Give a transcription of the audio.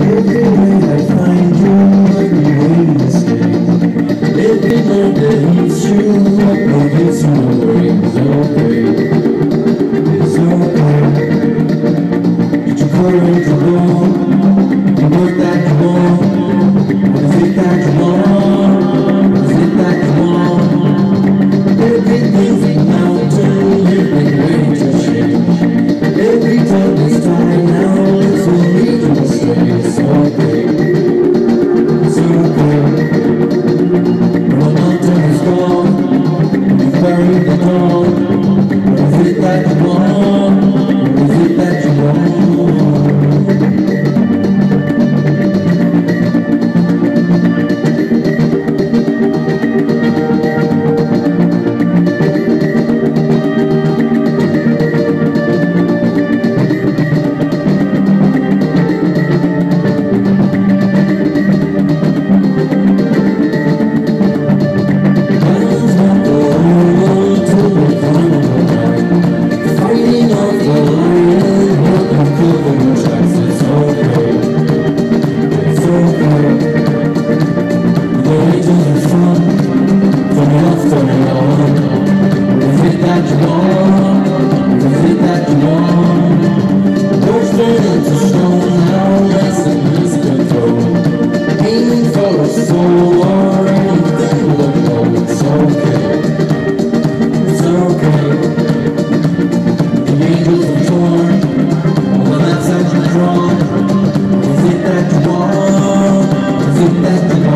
Everywhere I find you, everywhere you stay. Every night that hits you, I know it's okay. It's okay. Get your courage along, the work that you want, what is it that you want, what is it that you want. Everything's a mountain, you've been waiting to change. Every time it's time now, let's believe you stay. It's okay, it's okay. When the mountain is gone, you've buried the dawn. What is it that you want? What is it that you want? That